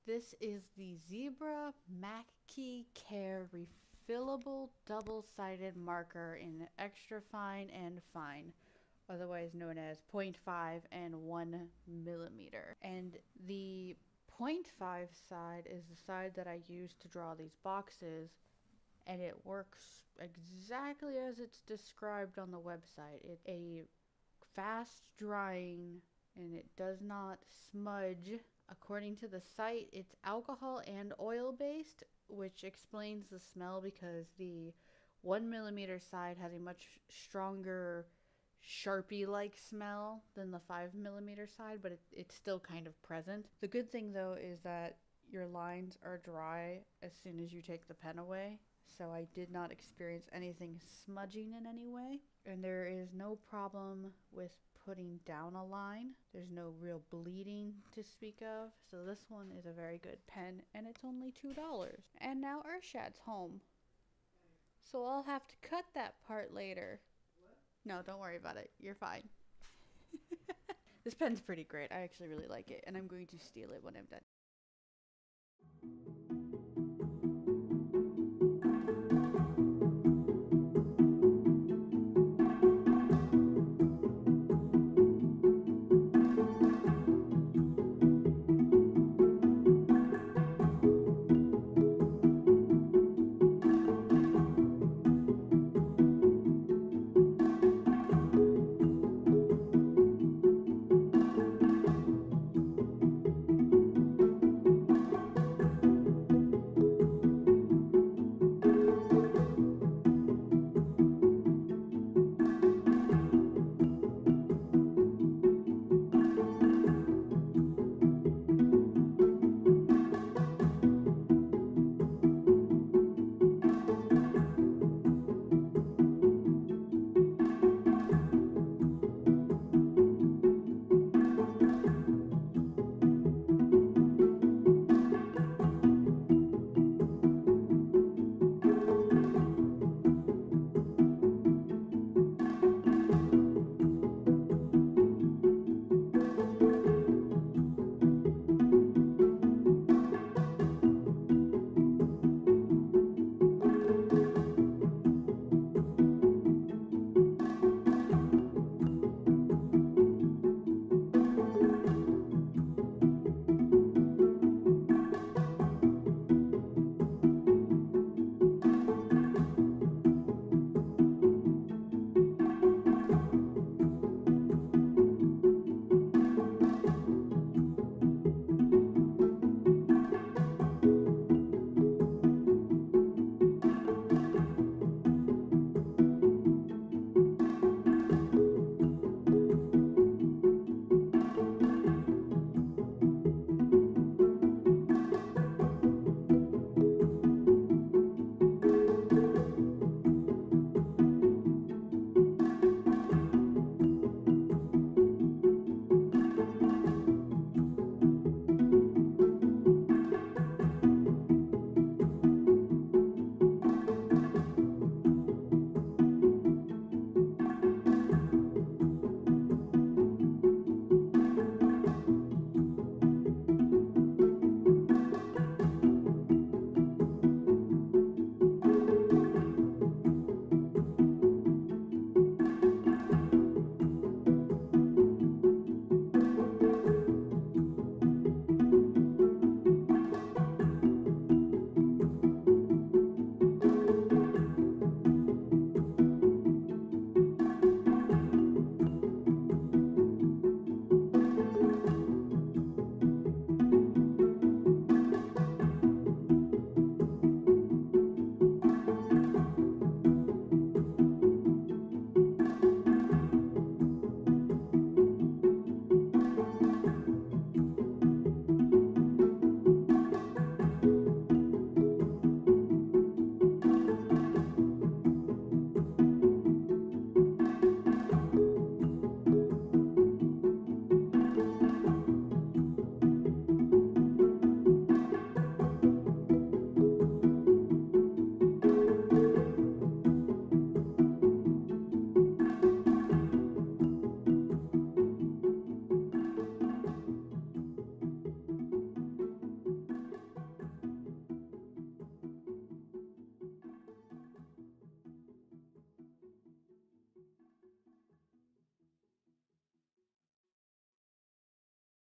This is the Zebra MacKee Care refillable double-sided marker in extra fine and fine, otherwise known as 0.5 and 1 millimeter. And the 0.5 side is the side that I use to draw these boxes, and it works exactly as it's described on the website. It's a fast drying and it does not smudge. According to the site, it's alcohol and oil based, which explains the smell because the 1 millimeter side has a much stronger Sharpie like smell than the 5 millimeter side, but it's still kind of present. The good thing though is that your lines are dry as soon as you take the pen away, so I did not experience anything smudging in any way. And there is no problem with putting down a line. There's no real bleeding to speak of. So this one is a very good pen, and it's only $2. And now Urshad's home. So I'll have to cut that part later. What? No, don't worry about it. You're fine. This pen's pretty great. I actually really like it, and I'm going to steal it when I'm done.